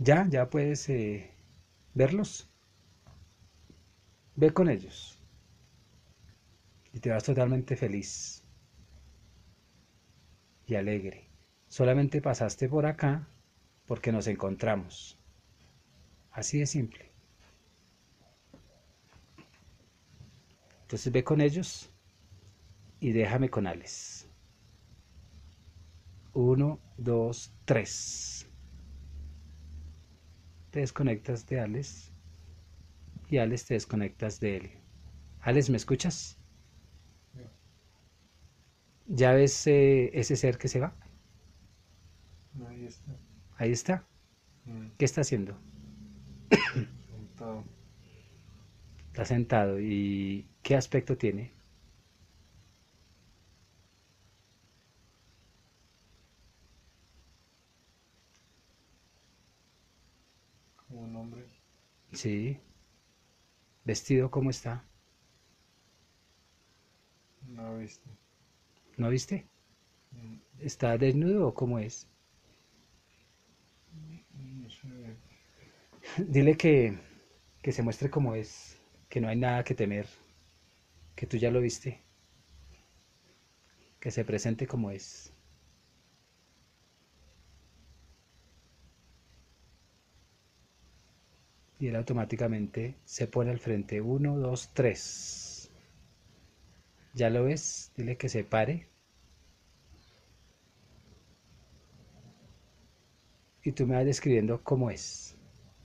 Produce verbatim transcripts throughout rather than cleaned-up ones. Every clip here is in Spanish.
Ya, ya puedes eh, verlos. Ve con ellos y te vas totalmente feliz y alegre. Solamente pasaste por acá porque nos encontramos. Así de simple. Entonces ve con ellos y déjame con Alex. Uno, dos, tres. Te desconectas de Alex y Alex te desconectas de él. Alex, ¿me escuchas? Ya, ¿Ya ves eh, ese ser que se va? ahí está. Ahí está. Mm, ¿Qué está haciendo? sentado. Está sentado. ¿Y qué aspecto tiene? Como un hombre. Sí. ¿Vestido cómo está? No viste. ¿No viste? Mm, ¿Está desnudo o cómo es? no sé. Dile que, que se muestre como es, que no hay nada que temer, que tú ya lo viste, que se presente como es. Y él automáticamente se pone al frente. Uno, dos, tres. ¿Ya lo ves? Dile que se pare y tú me vas describiendo cómo es.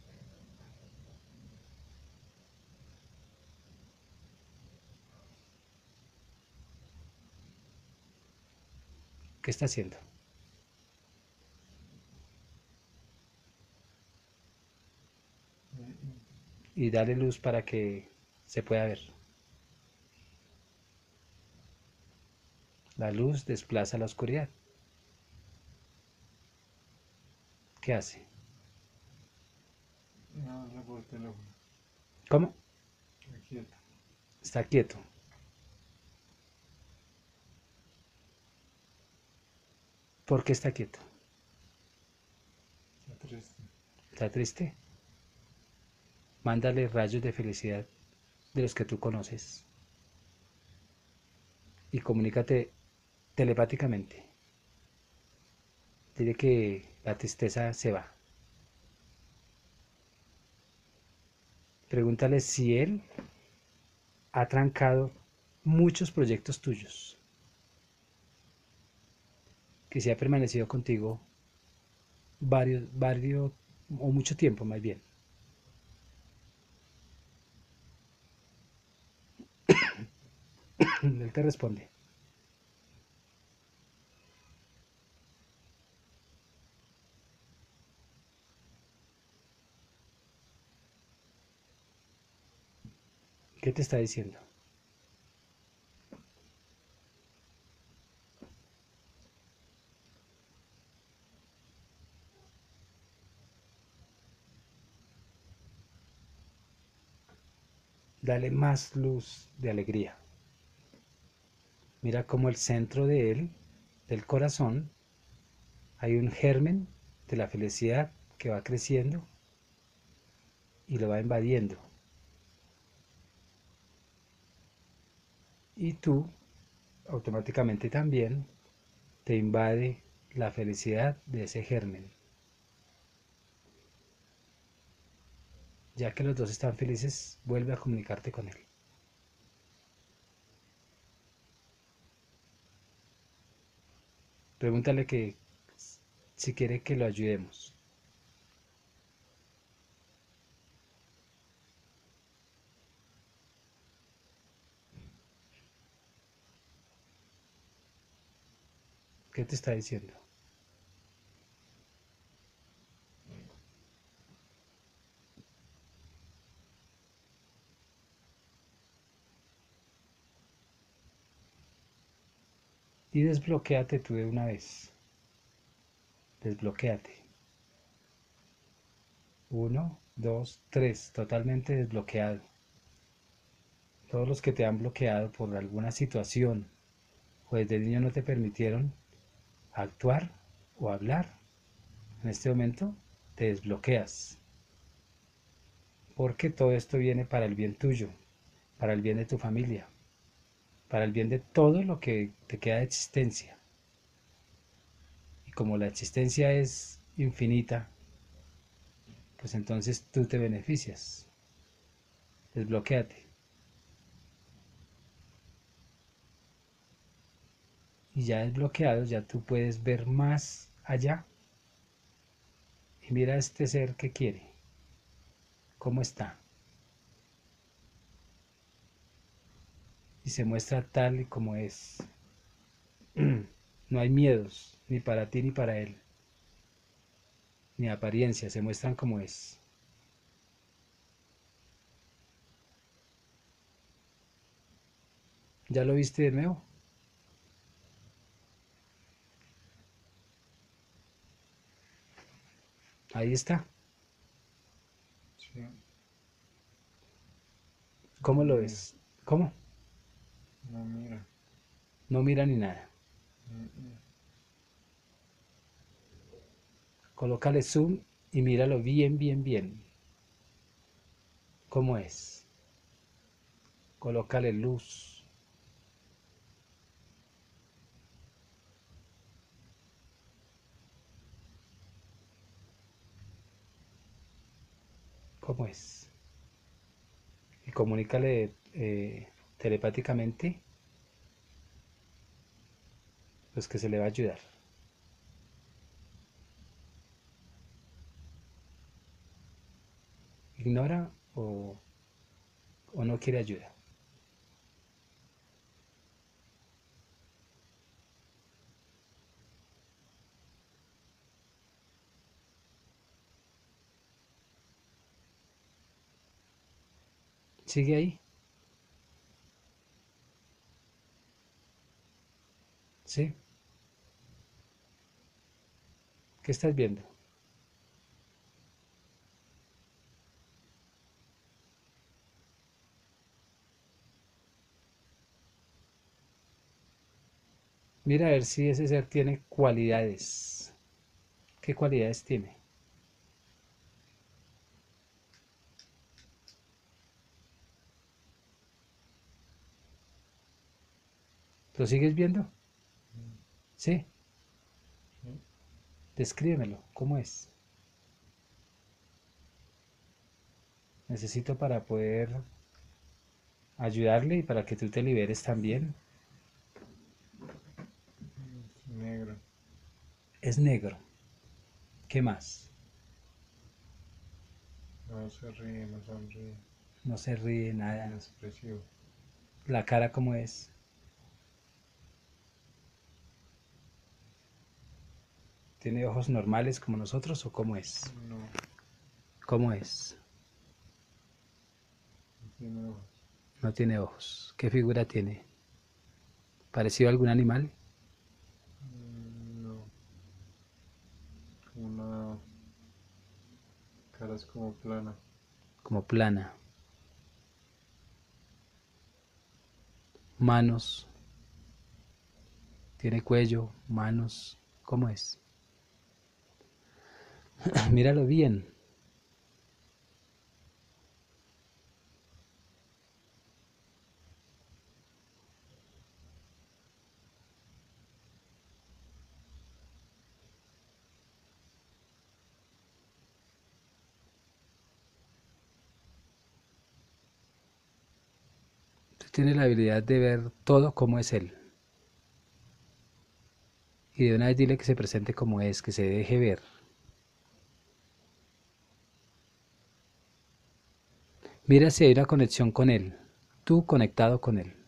¿Qué está haciendo? Mm, Y dale luz para que se pueda ver. La luz desplaza la oscuridad. ¿Qué hace? no, habla por teléfono. ¿Cómo? Está quieto. Está quieto. ¿Por qué está quieto? Está triste. ¿Está triste? Mándale rayos de felicidad de los que tú conoces y comunícate telepáticamente. Dile que la tristeza se va. Pregúntale si él ha trancado muchos proyectos tuyos, que si ha permanecido contigo varios, varios o mucho tiempo más bien. Él te responde. ¿Qué te está diciendo? Dale más luz de alegría. Mira cómo el centro de él, del corazón, hay un germen de la felicidad que va creciendo y lo va invadiendo. Y tú automáticamente también te invade la felicidad de ese germen. Ya que los dos están felices, vuelve a comunicarte con él. Pregúntale que si quiere que lo ayudemos. ¿Qué te está diciendo? Y desbloquéate tú de una vez. Desbloquéate. Uno, dos, tres. Totalmente desbloqueado. Todos los que te han bloqueado por alguna situación o desde niño no te permitieron actuar o hablar en este momento, te desbloqueas, porque todo esto viene para el bien tuyo, para el bien de tu familia, para el bien de todo lo que te queda de existencia. Y como la existencia es infinita, pues entonces tú te beneficias. Desbloquéate. Y ya desbloqueado, ya tú puedes ver más allá. Y mira a este ser que quiere, cómo está. Y se muestra tal y como es. No hay miedos, ni para ti ni para él, ni apariencia, se muestran como es. ¿Ya lo viste de nuevo? Ahí está. Sí. ¿Cómo No lo mira. ves? ¿Cómo? No mira. No mira ni nada. Mm, mm. Colócale zoom y míralo bien, bien, bien. ¿Cómo es? Colócale luz. ¿Cómo es? Y comunícale eh, telepáticamente, pues que se le va a ayudar. Ignora o, o no quiere ayuda. ¿Sigue ahí? ¿Sí? ¿Qué estás viendo? Mira a ver si ese ser tiene cualidades. ¿Qué cualidades tiene? ¿Lo sigues viendo? ¿Sí? Sí. Descríbemelo. ¿Cómo es? Necesito para poder ayudarle y para que tú te liberes también. Es negro. Es negro. ¿Qué más? No se ríe, no sonríe. No se ríe nada. Inexpresivo. La cara cómo es. ¿Tiene ojos normales como nosotros o cómo es? No, ¿Cómo es? no tiene ojos. No tiene ojos. ¿Qué figura tiene? ¿Parecido a algún animal? Mm, no. Una cara es como plana. Como plana. Manos. Tiene cuello, manos. ¿Cómo es? Míralo bien. Usted tiene la habilidad de ver todo como es él. Y de una vez dile que se presente como es, que se deje ver. Mira si hay una conexión con él. Tú conectado con él.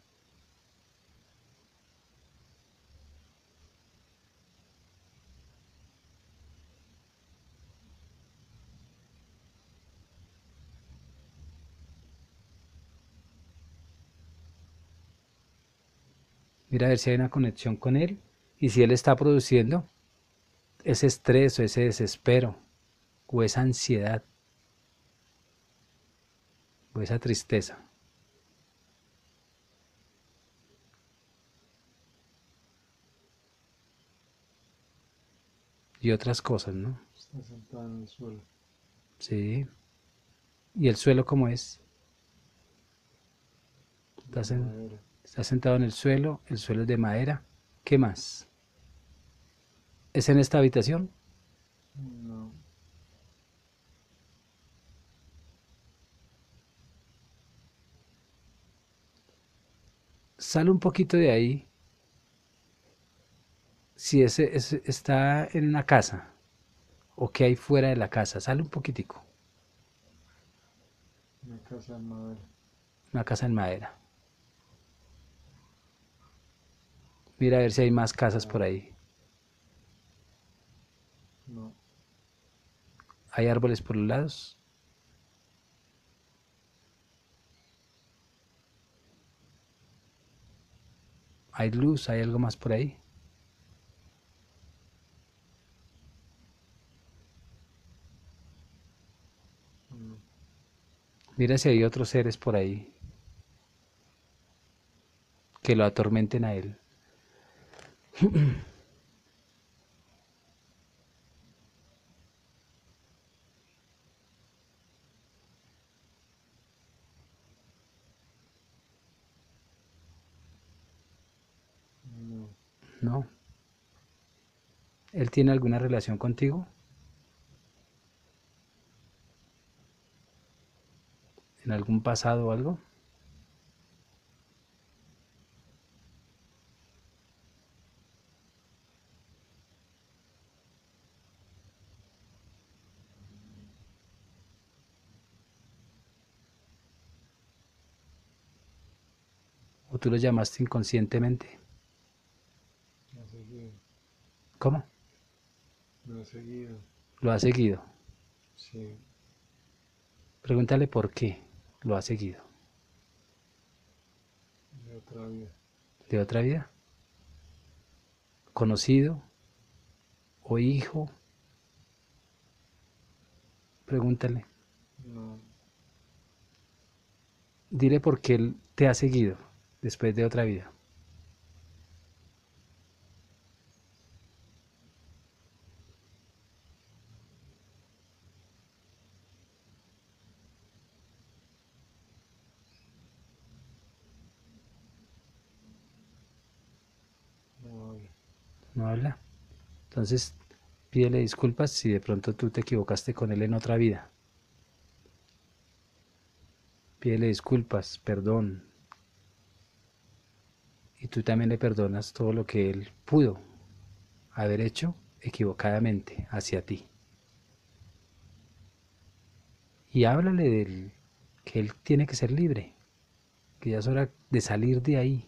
Mira a ver si hay una conexión con él. Y si él está produciendo ese estrés o ese desespero o esa ansiedad o esa tristeza y otras cosas, ¿no? Está sentada en el suelo. Sí. ¿Y el suelo cómo es? De Estás, en- madera. estás sentado en el suelo, el suelo es de madera. ¿Qué más? ¿Es en esta habitación? No. Sale un poquito de ahí. Si ese, ese está en una casa o que hay fuera de la casa, sale un poquitico. Una casa de madera. Una casa en madera. Mira a ver si hay más casas por No. ahí. No. ¿Hay árboles por los lados? ¿Hay luz? ¿Hay algo más por ahí? No. Mira si hay otros seres por ahí que lo atormenten a él. No. ¿No? ¿Él tiene alguna relación contigo? ¿En algún pasado o algo? ¿O tú lo llamaste inconscientemente? Me ha seguido. ¿Cómo? Me ha seguido. Lo ha seguido. Sí. Pregúntale por qué lo ha seguido. De otra vida. ¿De otra vida? ¿Conocido? ¿O hijo? Pregúntale. No. Dile por qué él te ha seguido después de otra vida. No habla. ¿No habla? Entonces, pídele disculpas si de pronto tú te equivocaste con él en otra vida. Pídele disculpas, perdón. Y tú también le perdonas todo lo que él pudo haber hecho equivocadamente hacia ti. Y háblale del que él tiene que ser libre, que ya es hora de salir de ahí.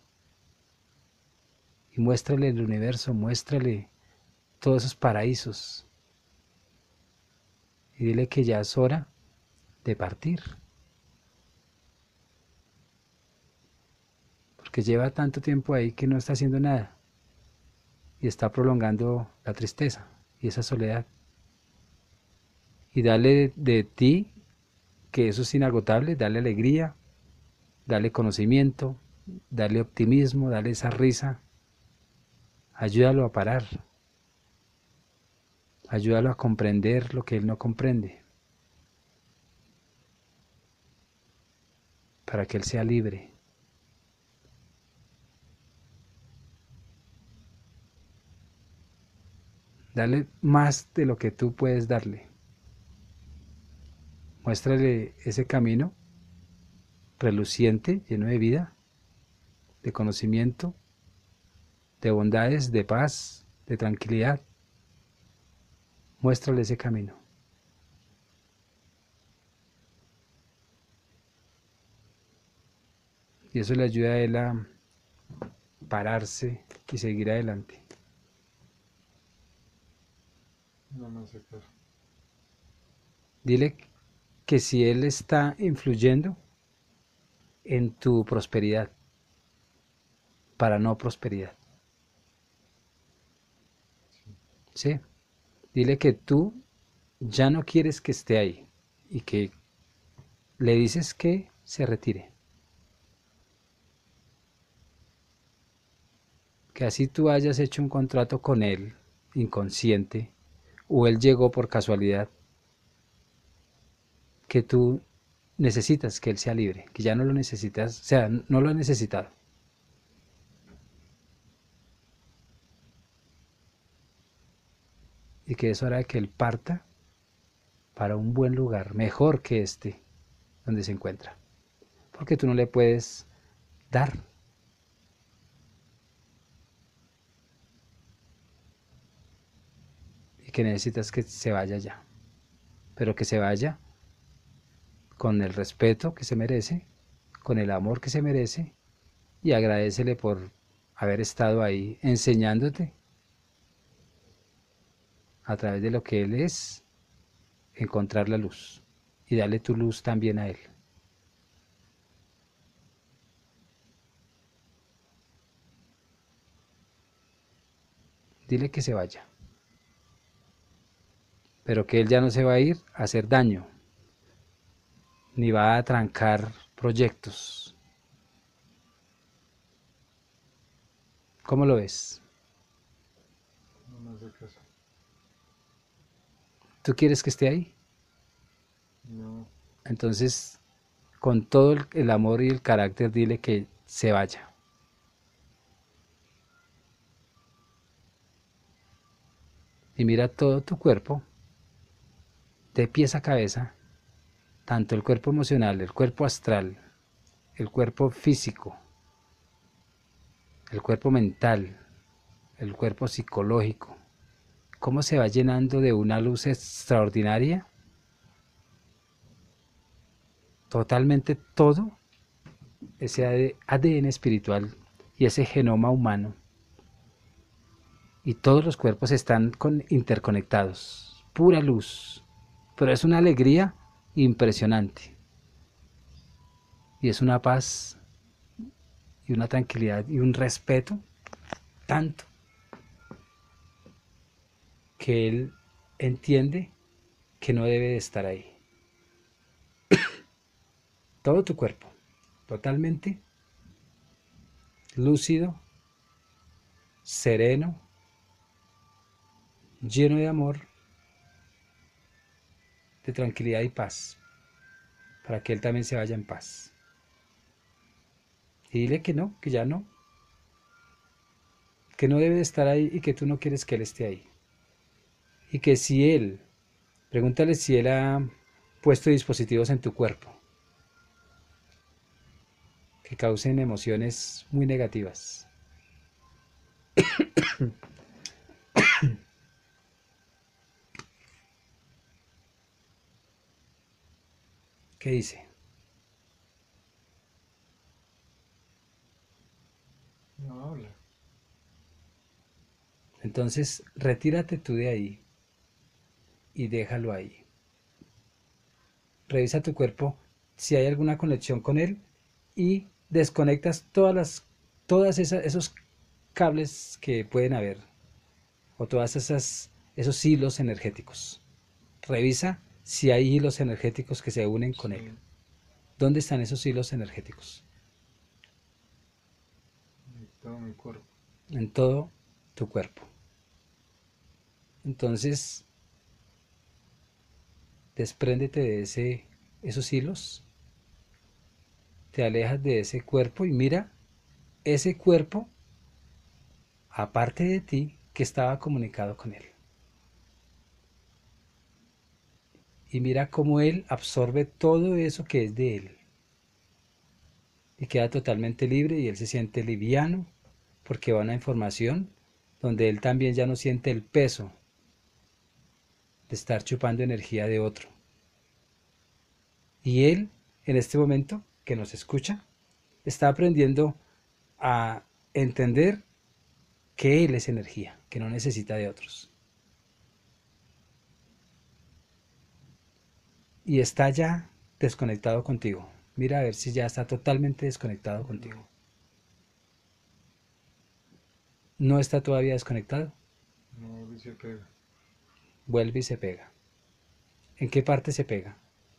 Y muéstrale el universo, muéstrale todos esos paraísos. Y dile que ya es hora de partir. Porque lleva tanto tiempo ahí que no está haciendo nada. Y está prolongando la tristeza y esa soledad. Y dale de, de ti, que eso es inagotable, dale alegría, dale conocimiento, dale optimismo, dale esa risa. Ayúdalo a parar. Ayúdalo a comprender lo que él no comprende. Para que él sea libre. Dale más de lo que tú puedes darle. Muéstrale ese camino reluciente, lleno de vida, de conocimiento, de bondades, de paz, de tranquilidad. Muéstrale ese camino. Y eso le ayuda a él a pararse y seguir adelante. No me hace caso. Dile que si él está influyendo en tu prosperidad, para no prosperidad, Sí. ¿sí? Dile que tú ya no quieres que esté ahí y que le dices que se retire. Que así tú hayas hecho un contrato con él, inconsciente, o él llegó por casualidad, que tú necesitas que él sea libre, que ya no lo necesitas, o sea, no lo has necesitado. Y que es hora de que él parta para un buen lugar, mejor que este donde se encuentra. Porque tú no le puedes dar. Y que necesitas que se vaya ya. Pero que se vaya con el respeto que se merece, con el amor que se merece, y agradécele por haber estado ahí enseñándote a través de lo que él es, encontrar la luz. Y dale tu luz también a él. Dile que se vaya. Pero que él ya no se va a ir a hacer daño, ni va a trancar proyectos. ¿Cómo lo ves? No me hace caso. ¿Tú quieres que esté ahí? No, Entonces, con todo el, el amor y el carácter, dile que se vaya. Y mira todo tu cuerpo, de pies a cabeza, tanto el cuerpo emocional, el cuerpo astral, el cuerpo físico, el cuerpo mental, el cuerpo psicológico, cómo se va llenando de una luz extraordinaria. Totalmente todo ese A D N espiritual y ese genoma humano. Y todos los cuerpos están con, interconectados. Pura luz. Pero es una alegría impresionante. Y es una paz y una tranquilidad y un respeto tanto que él entiende que no debe de estar ahí. Todo tu cuerpo, totalmente lúcido, sereno, lleno de amor, de tranquilidad y paz, para que él también se vaya en paz. Y dile que no, que ya no, que no debe de estar ahí y que tú no quieres que él esté ahí. Y que si él, pregúntale si él ha puesto dispositivos en tu cuerpo que causen emociones muy negativas. ¿Qué dice? no habla. Entonces, retírate tú de ahí y déjalo ahí. Revisa tu cuerpo si hay alguna conexión con él y desconectas todas las todas esas, esos cables que pueden haber o todas esas esos hilos energéticos. Revisa si hay hilos energéticos que se unen con él. Sí, ¿Dónde están esos hilos energéticos? en todo mi cuerpo. En todo tu cuerpo. Entonces, despréndete de ese, esos hilos, te alejas de ese cuerpo y mira ese cuerpo, aparte de ti, que estaba comunicado con él. Y mira cómo él absorbe todo eso que es de él. Y queda totalmente libre y él se siente liviano porque va a una información donde él también ya no siente el peso de estar chupando energía de otro. Y él, en este momento que nos escucha, está aprendiendo a entender que él es energía, que no necesita de otros. Y está ya desconectado contigo. Mira a ver si ya está totalmente desconectado contigo. No, ¿No está todavía desconectado? no se pega. Vuelve y se pega. ¿En qué parte se pega?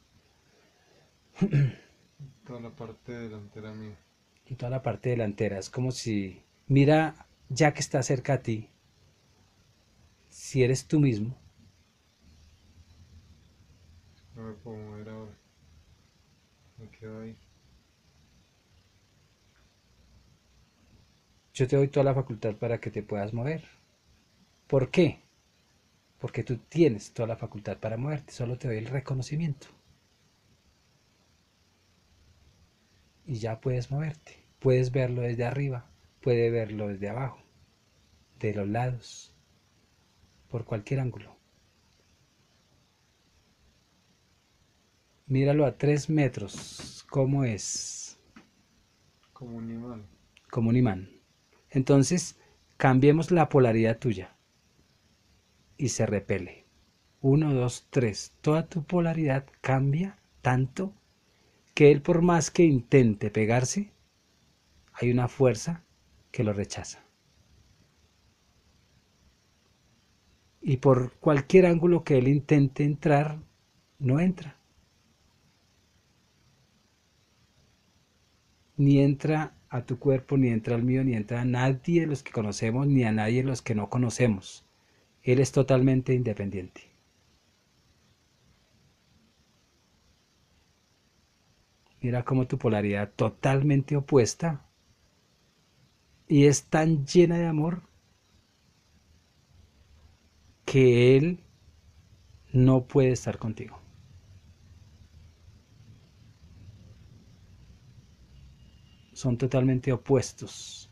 Toda la parte delantera mía. En toda la parte delantera. Es como si, mira, ya que está cerca a ti, si eres tú mismo, No me puedo mover ahora. Me quedo ahí. Yo te doy toda la facultad para que te puedas mover. ¿Por qué? Porque tú tienes toda la facultad para moverte, solo te doy el reconocimiento. Y ya puedes moverte. Puedes verlo desde arriba, puedes verlo desde abajo, de los lados, por cualquier ángulo. Míralo a tres metros, ¿cómo es? Como un imán. Como un imán. Entonces, cambiemos la polaridad tuya y se repele. Uno, dos, tres. Toda tu polaridad cambia tanto que él, por más que intente pegarse, hay una fuerza que lo rechaza. Y por cualquier ángulo que él intente entrar, no entra. Ni entra a tu cuerpo, ni entra al mío, ni entra a nadie de los que conocemos, ni a nadie de los que no conocemos. Él es totalmente independiente. Mira cómo tu polaridad totalmente opuesta y es tan llena de amor que él no puede estar contigo. Son totalmente opuestos.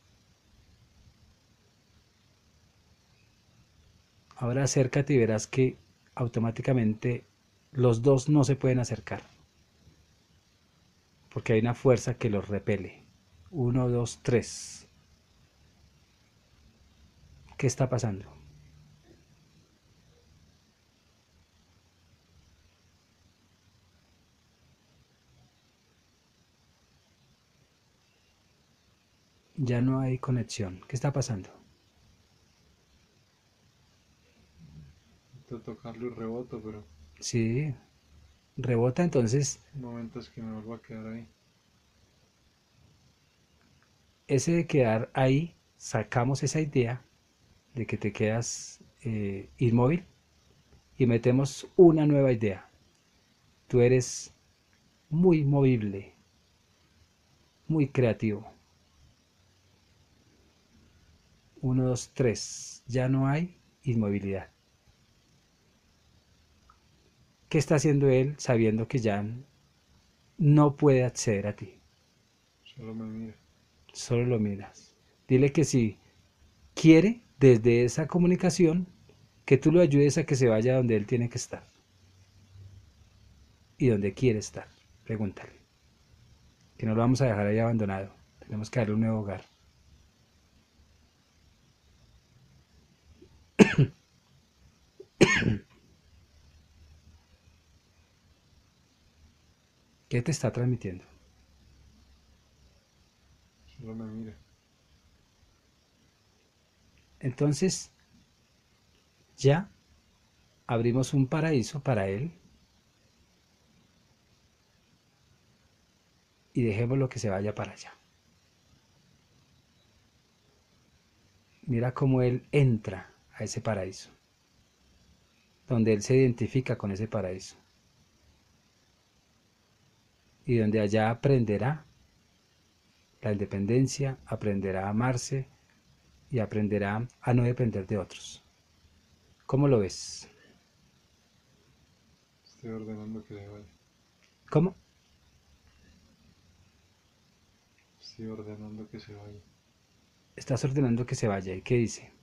Ahora acércate y verás que automáticamente los dos no se pueden acercar, porque hay una fuerza que los repele. Uno, dos, tres. ¿Qué está pasando? Ya no hay conexión. ¿Qué está pasando? Intento tocarlo y reboto, pero Sí, rebota, entonces hay momentos que me vuelvo a quedar ahí. ese de quedar ahí, sacamos esa idea de que te quedas eh, inmóvil y metemos una nueva idea. Tú eres muy movible, muy creativo. Uno, dos, tres. Ya no hay inmovilidad. ¿Qué está haciendo él sabiendo que ya no puede acceder a ti? Solo me mira. Solo lo miras. Dile que si quiere, desde esa comunicación, que tú lo ayudes a que se vaya donde él tiene que estar y donde quiere estar. Pregúntale. Que no lo vamos a dejar ahí abandonado. Tenemos que darle un nuevo hogar. ¿Qué te está transmitiendo? Solo me mira. Entonces, ya abrimos un paraíso para él y dejémoslo que se vaya para allá. Mira cómo él entra a ese paraíso, donde él se identifica con ese paraíso y donde allá aprenderá la independencia, aprenderá a amarse y aprenderá a no depender de otros. ¿Cómo lo ves? Estoy ordenando que se vaya. ¿Cómo? Estoy ordenando que se vaya. Estás ordenando que se vaya. ¿Y qué dice?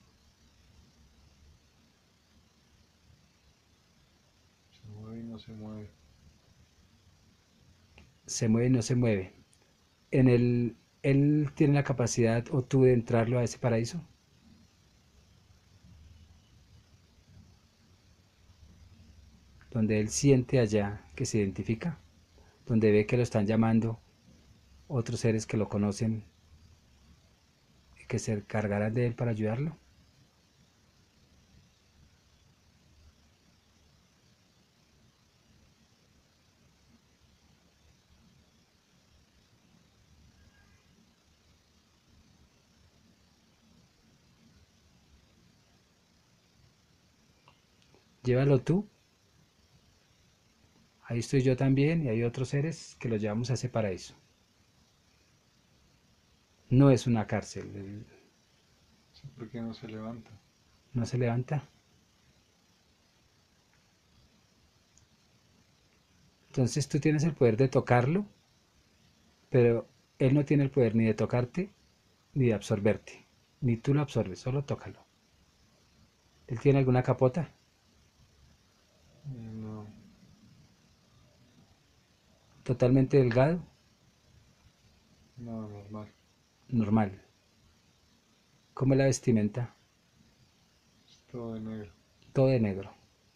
Se mueve y no se mueve. Se mueve y no se mueve. En el, él tiene la capacidad o tú de entrarlo a ese paraíso, donde él siente allá que se identifica, donde ve que lo están llamando otros seres que lo conocen y que se encargarán de él para ayudarlo. Llévalo tú Ahí estoy yo también y hay otros seres que los llevamos a ese paraíso. No es una cárcel, él Sí, porque no se levanta. no se levanta. Entonces tú tienes el poder de tocarlo, pero él no tiene el poder ni de tocarte ni de absorberte. Ni tú lo absorbes, solo tócalo. ¿Él tiene alguna capota? No, Totalmente delgado, no, normal. normal. ¿Cómo es la vestimenta? Es todo de negro. Todo de negro.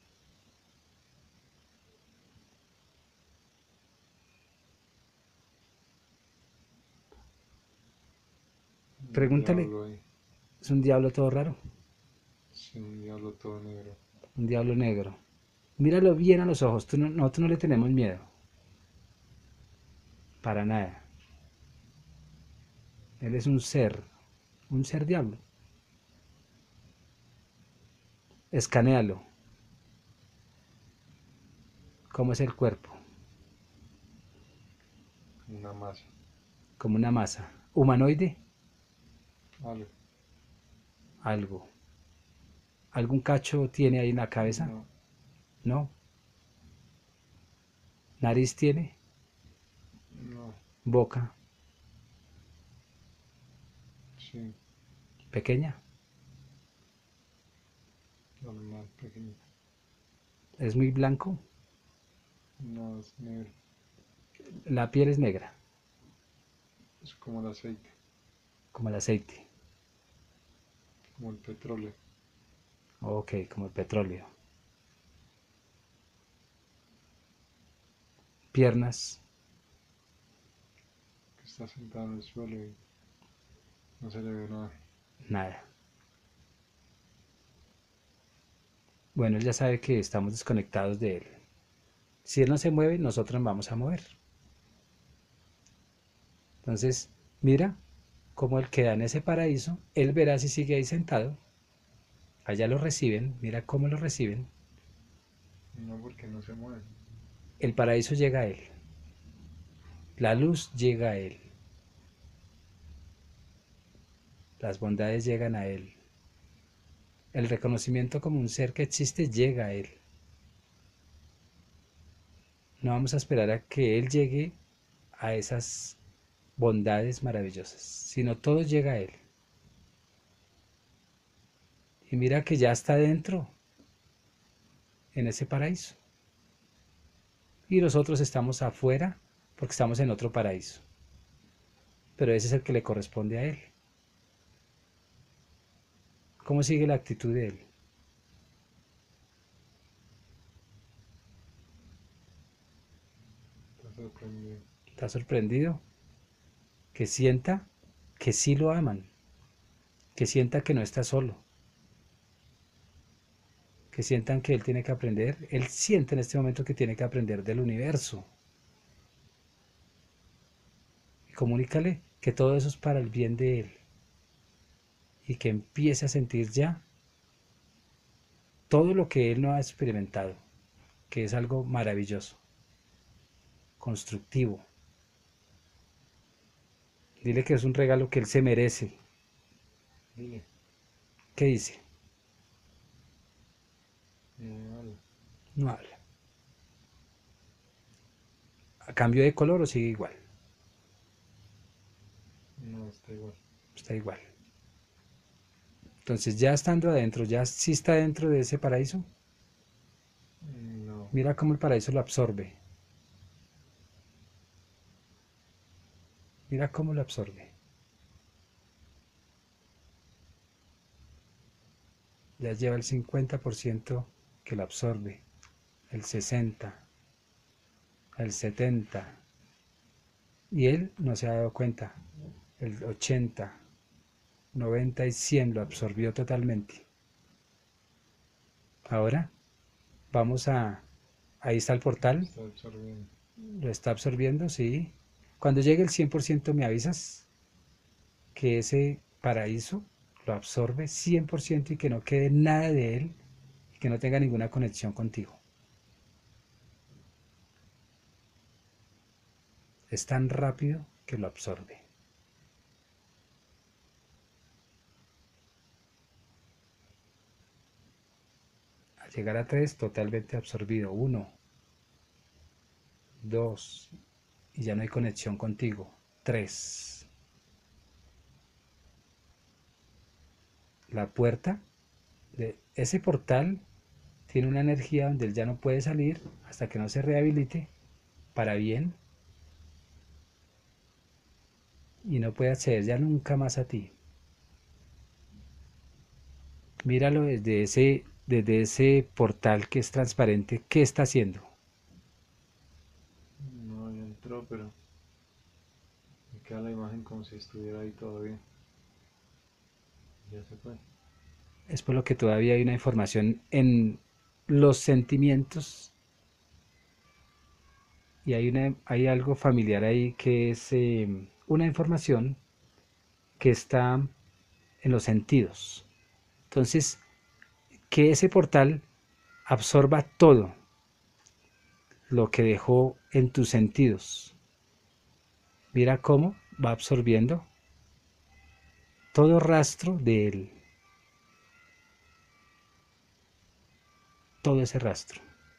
Un Pregúntale. diablo ahí. Es un diablo todo raro. Sí, un diablo todo negro. Un diablo negro. Míralo bien a los ojos. Tú no- nosotros no le tenemos miedo. Para nada. Él es un ser. Un ser diablo. Escanéalo. ¿Cómo es el cuerpo? Una masa. Como una masa. Humanoide. Algo. Algo. ¿Algún cacho tiene ahí en la cabeza? No, No. ¿Nariz tiene? no, ¿Boca? sí, ¿Pequeña? normal, pequeño. ¿Es muy blanco? No, es negro. La piel es negra, Es como el aceite, como el aceite. como el petróleo. Ok, como el petróleo. Piernas, Que está sentado en el suelo y no se le ve nada. nada. Bueno, él ya sabe que estamos desconectados de él. Si él no se mueve, nosotros nos vamos a mover. Entonces, mira cómo él queda en ese paraíso. Él verá si sigue ahí sentado. Allá lo reciben, mira cómo lo reciben. No, porque no se mueve. El paraíso llega a él. La luz llega a él. Las bondades llegan a él. El reconocimiento como un ser que existe llega a él. No vamos a esperar a que él llegue a esas bondades maravillosas, sino todo llega a él. Y mira que ya está dentro, en ese paraíso. Y nosotros estamos afuera porque estamos en otro paraíso. Pero ese es el que le corresponde a él. ¿Cómo sigue la actitud de él? Está sorprendido. ¿Está sorprendido? Que sienta que sí lo aman, que sienta que no está solo, que sientan que él tiene que aprender, él siente en este momento que tiene que aprender del universo. Y comunícale que todo eso es para el bien de él y que empiece a sentir ya todo lo que él no ha experimentado, que es algo maravilloso, constructivo. Dile que es un regalo que él se merece. Dile. ¿Qué dice? No habla. No habla. ¿A cambio de color o sigue igual? No, está igual. Está igual. Entonces ya estando adentro, ya sí está dentro de ese paraíso. No, Mira cómo el paraíso lo absorbe. Mira cómo lo absorbe. Ya lleva el cincuenta por ciento que lo absorbe, el sesenta por ciento, el setenta por ciento. Y él no se ha dado cuenta. El ochenta, noventa y cien lo absorbió totalmente. Ahora vamos a... Ahí está el portal. está absorbiendo. Lo está absorbiendo, sí. Cuando llegue el cien por ciento me avisas que ese paraíso lo absorbe cien por ciento y que no quede nada de él y que no tenga ninguna conexión contigo. Es tan rápido que lo absorbe. Al llegar a tres, totalmente absorbido. Uno, dos, y ya no hay conexión contigo. Tres. La puerta de ese portal tiene una energía donde él ya no puede salir hasta que no se rehabilite para bien y no puede acceder ya nunca más a ti. Míralo desde ese, desde ese portal que es transparente. ¿Qué está haciendo? No, ya entró, pero me queda la imagen como si estuviera ahí todavía. Ya se fue. Es por lo que todavía hay una información en los sentimientos y hay, una, hay algo familiar ahí que es eh, una información que está en los sentidos. Entonces, que ese portal absorba todo lo que dejó en tus sentidos. Mira cómo va absorbiendo todo rastro de él, todo ese rastro.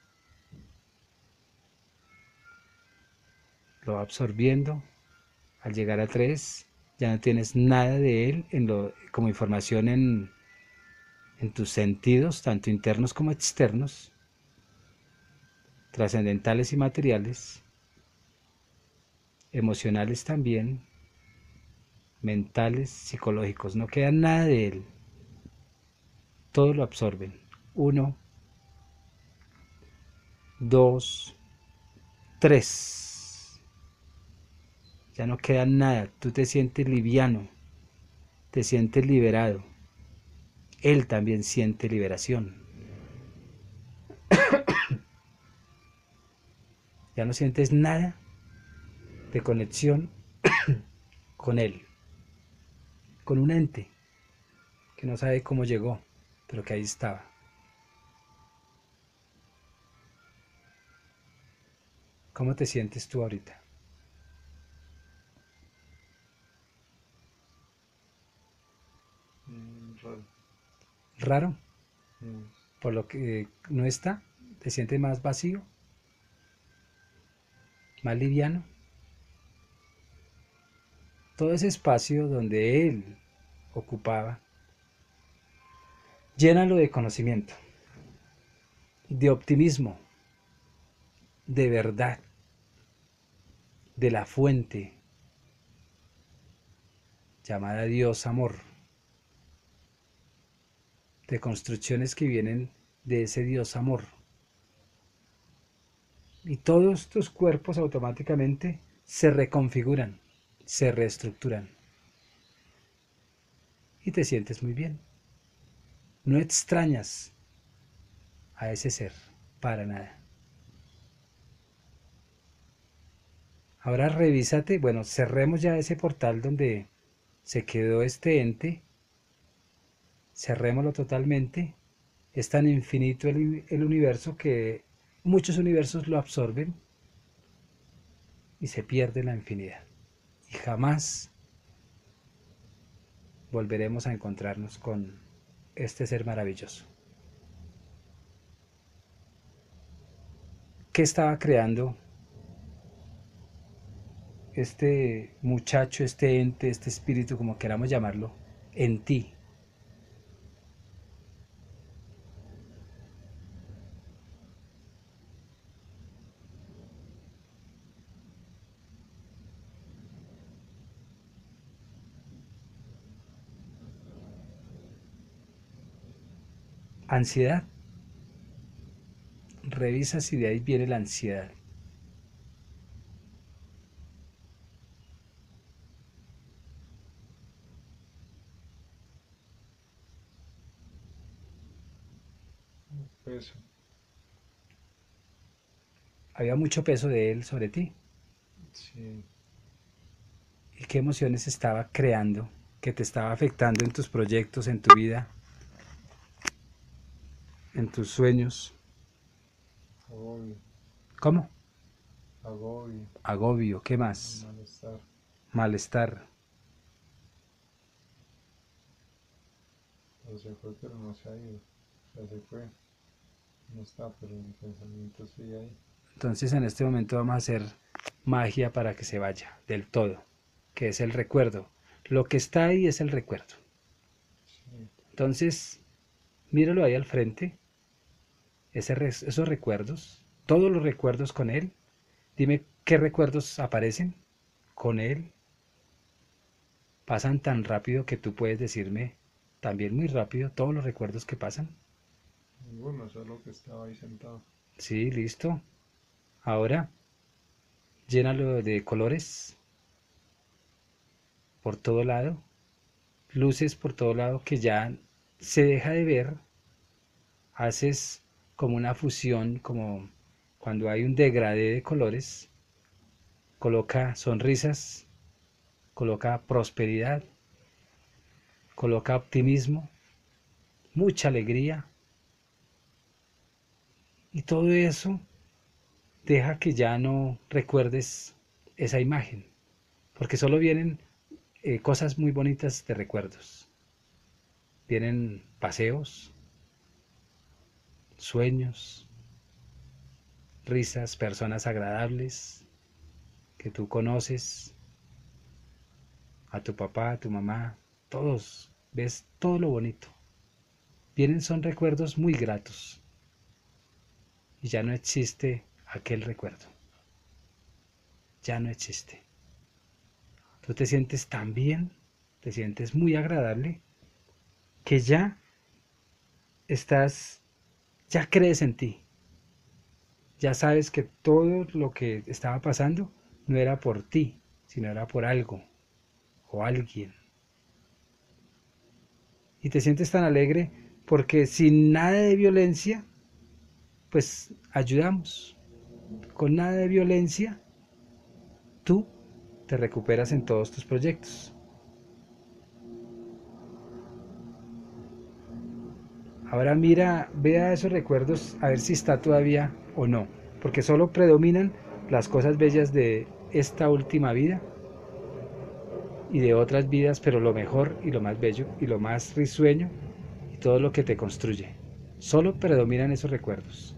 Lo va absorbiendo. Al llegar a tres, ya no tienes nada de él en lo, como información en, en tus sentidos, tanto internos como externos, trascendentales y materiales, emocionales también, mentales, psicológicos. No queda nada de él. Todo lo absorben. Uno, dos, tres. Ya no queda nada. Tú te sientes liviano, te sientes liberado. Él también siente liberación. Ya no sientes nada de conexión con él, con un ente que no sabe cómo llegó, pero que ahí estaba. ¿Cómo te sientes tú ahorita? Mm, raro. ¿Raro? Mm, Por lo que no está. ¿Te sientes más vacío? ¿Más liviano? Todo ese espacio donde él ocupaba, llénalo de conocimiento, de optimismo, de verdad, de la fuente llamada Dios Amor, de construcciones que vienen de ese Dios Amor. Y todos tus cuerpos automáticamente se reconfiguran, se reestructuran y te sientes muy bien. No extrañas a ese ser, para nada. Ahora revísate, bueno, cerremos ya ese portal donde se quedó este ente, cerrémoslo totalmente. Es tan infinito el, el universo que muchos universos lo absorben y se pierde la infinidad. Y jamás volveremos a encontrarnos con este ser maravilloso. ¿Qué estaba creando este muchacho, este ente, este espíritu, como queramos llamarlo, en ti? Ansiedad. Revisa si de ahí viene la ansiedad. peso. Había mucho peso de él sobre ti. Sí. ¿Y qué emociones estaba creando que te estaba afectando en tus proyectos, en tu vida, en tus sueños? Obvio. ¿Cómo? agobio, agobio, ¿qué más? malestar. Malestar. O se fue, pero no se ha ido. O sea, se fue, no está, pero el pensamiento sigue ahí. Entonces en este momento vamos a hacer magia para que se vaya del todo, que es el recuerdo. Lo que está ahí es el recuerdo. Sí, Entonces, míralo ahí al frente, ese res- esos recuerdos, todos los recuerdos con él. Dime qué recuerdos aparecen con él. Pasan tan rápido que tú puedes decirme también muy rápido todos los recuerdos que pasan. ninguno, solo que estaba ahí sentado. Sí, listo. Ahora, llénalo de colores por todo lado, luces por todo lado que ya se deja de ver. Haces como una fusión, como cuando hay un degradé de colores. Coloca sonrisas, coloca prosperidad, coloca optimismo, mucha alegría. Y todo eso deja que ya no recuerdes esa imagen, porque solo vienen eh, cosas muy bonitas de recuerdos. Vienen paseos, sueños, risas, personas agradables que tú conoces, a tu papá, a tu mamá, todos, ves todo lo bonito. Vienen son recuerdos muy gratos y ya no existe aquel recuerdo, ya no existe. Tú te sientes tan bien, te sientes muy agradable que ya estás, ya crees en ti, ya sabes que todo lo que estaba pasando no era por ti, sino era por algo o alguien. Y te sientes tan alegre porque sin nada de violencia, pues ayudamos. Con nada de violencia, tú te recuperas en todos tus proyectos. Ahora mira, vea esos recuerdos a ver si está todavía o no, porque solo predominan las cosas bellas de esta última vida y de otras vidas, pero lo mejor y lo más bello y lo más risueño y todo lo que te construye. Solo predominan esos recuerdos.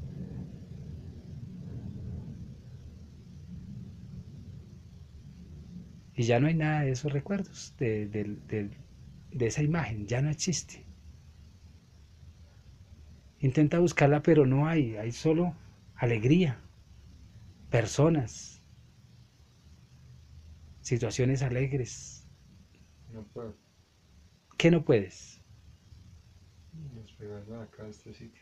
Y ya no hay nada de esos recuerdos, de, de, de, de esa imagen, ya no existe. Intenta buscarla, pero no hay, hay solo alegría, personas, situaciones alegres. No puedo ¿Qué no puedes? despegarme de acá de este sitio.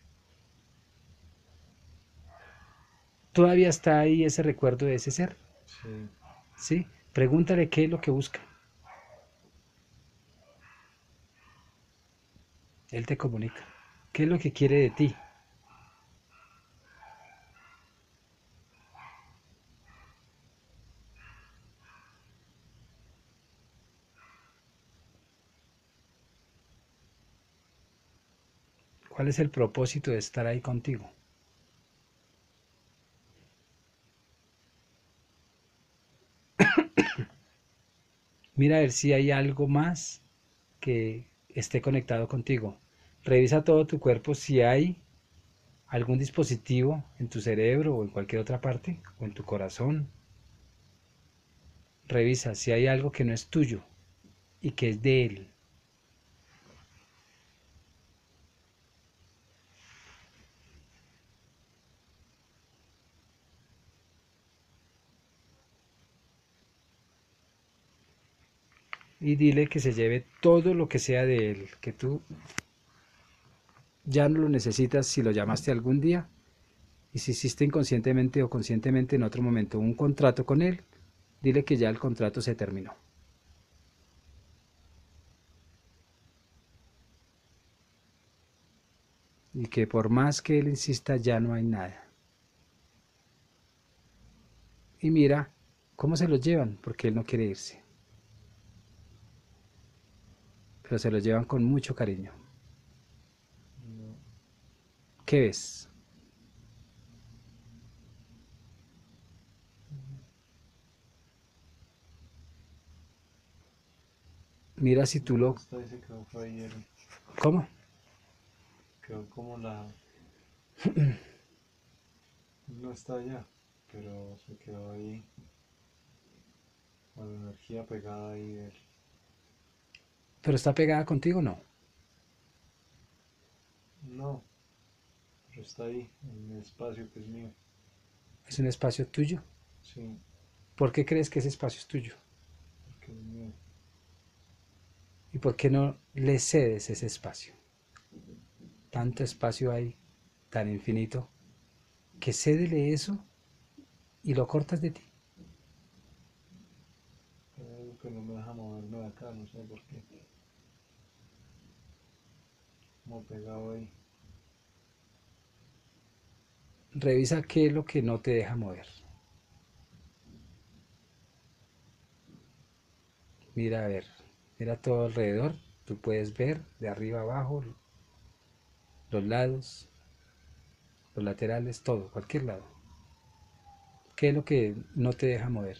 Todavía está ahí ese recuerdo de ese ser, Sí, ¿sí? Pregúntale qué es lo que busca. Él te comunica. ¿Qué es lo que quiere de ti? ¿Cuál es el propósito de estar ahí contigo? Mira a ver si hay algo más que esté conectado contigo. Revisa todo tu cuerpo si hay algún dispositivo en tu cerebro o en cualquier otra parte, o en tu corazón. Revisa si hay algo que no es tuyo y que es de él. Y dile que se lleve todo lo que sea de él, que tú ya no lo necesitas si lo llamaste algún día y si hiciste inconscientemente o conscientemente en otro momento un contrato con él, dile que ya el contrato se terminó. Y que por más que él insista ya no hay nada. Y mira cómo se lo llevan, porque él no quiere irse. Pero se lo llevan con mucho cariño. no, ¿Qué ves? Mira si tú lo... Esta dice que fue ayer, ¿Cómo? quedó como la... No está allá, pero se quedó ahí con la energía pegada ahí de él. ¿Pero está pegada contigo? No. No, pero está ahí, en el espacio que es mío. Es un espacio tuyo. Sí, ¿Por qué crees que ese espacio es tuyo? porque es mío. ¿Y por qué no le cedes ese espacio? Tanto espacio hay, tan infinito, que cédele eso y lo cortas de ti. Hay algo que no me deja moverme de acá, no sé por qué. Como pegado ahí. Revisa qué es lo que no te deja mover. Mira a ver, mira todo alrededor. Tú puedes ver de arriba abajo, los lados, los laterales, todo, cualquier lado. ¿Qué es lo que no te deja mover?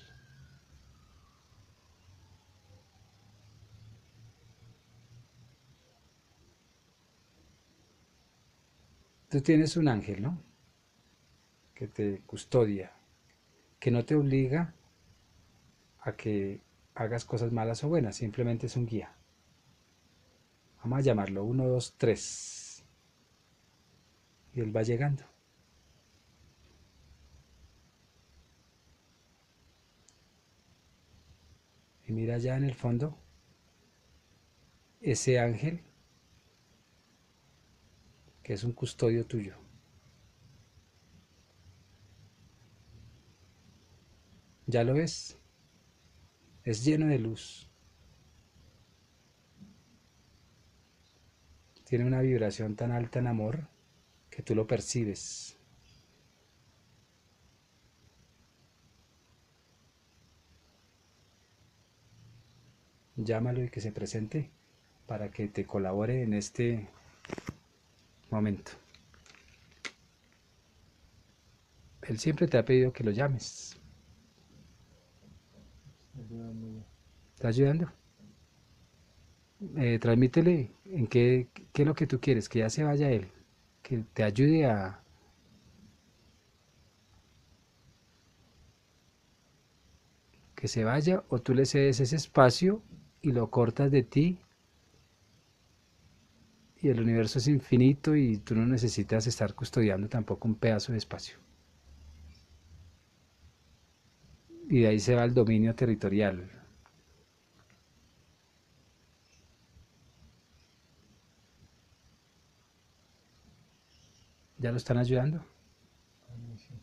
Tú tienes un ángel, ¿no? Que te custodia, que no te obliga a que hagas cosas malas o buenas, simplemente es un guía. Vamos a llamarlo uno, dos, tres. Y él va llegando. Y mira allá en el fondo ese ángel que es un custodio tuyo. ¿Ya lo ves? Es lleno de luz. Tiene una vibración tan alta en amor que tú lo percibes. Llámalo y que se presente para que te colabore en este momento. Él siempre te ha pedido que lo llames. Ayudándome. ¿Está ayudando? Eh, transmítele en qué, qué es lo que tú quieres, que ya se vaya él, que te ayude a, que se vaya, o tú le cedes ese espacio y lo cortas de ti, y el universo es infinito y tú no necesitas estar custodiando tampoco un pedazo de espacio. Y de ahí se va el dominio territorial. ¿Ya lo están ayudando? Ahí sí.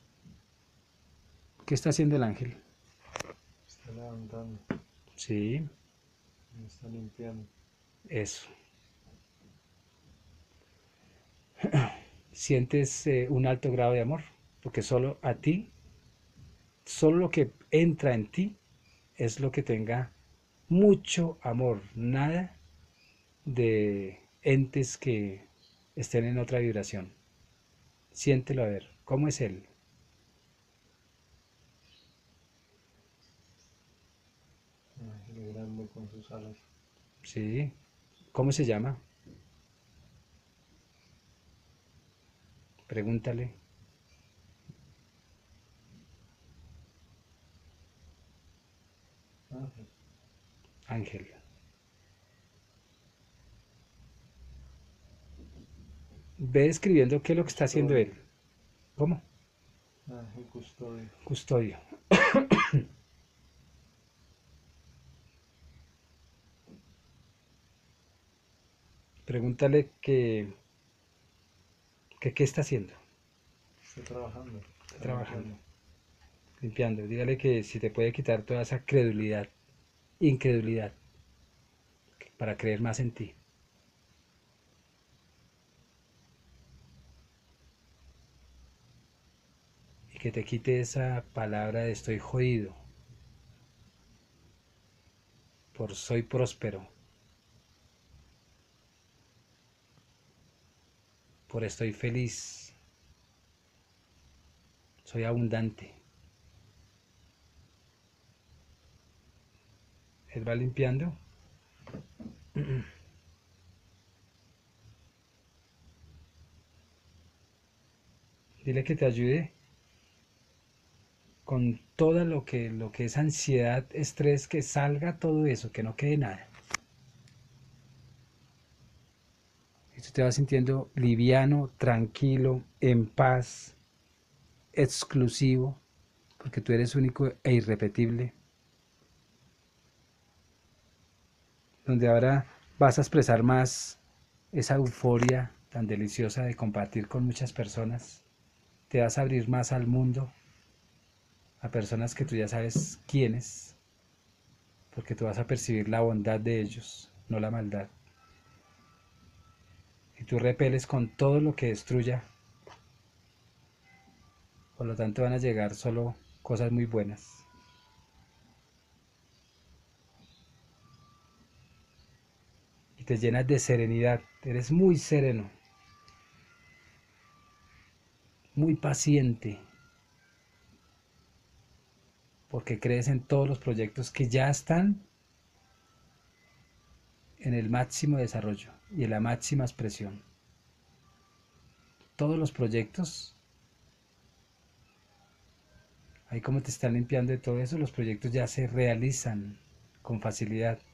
¿Qué está haciendo el ángel? Está levantando, Sí, me está limpiando. eso. Sientes eh, un alto grado de amor, porque solo a ti, solo lo que entra en ti es lo que tenga mucho amor, nada de entes que estén en otra vibración. Siéntelo a ver, ¿cómo es él? Un ángel grande con sus alas. Sí, ¿cómo se llama? Pregúntale, Ángel. Ángel. Ve escribiendo qué es lo que está haciendo Custodio. él. ¿Cómo? Ángel custodio. Custodio. Pregúntale que, que qué está haciendo. Está trabajando. Está Está trabajando, limpiando. limpiando. Dígale que si te puede quitar toda esa credulidad, incredulidad, para creer más en ti. Y que te quite esa palabra de estoy jodido, por soy próspero, por estoy feliz, soy abundante. Él va limpiando Dile que te ayude con todo lo que, lo que es ansiedad, estrés, que salga todo eso, que no quede nada. Y tú te vas sintiendo liviano, tranquilo, en paz, exclusivo, porque tú eres único e irrepetible. Donde ahora vas a expresar más esa euforia tan deliciosa de compartir con muchas personas. Te vas a abrir más al mundo, a personas que tú ya sabes quiénes, porque tú vas a percibir la bondad de ellos, no la maldad. Y tú repeles con todo lo que destruya, por lo tanto van a llegar solo cosas muy buenas. Y te llenas de serenidad, eres muy sereno, muy paciente, porque crees en todos los proyectos que ya están en el máximo desarrollo y en la máxima expresión. Todos los proyectos, ahí como te están limpiando de todo eso, los proyectos ya se realizan con facilidad.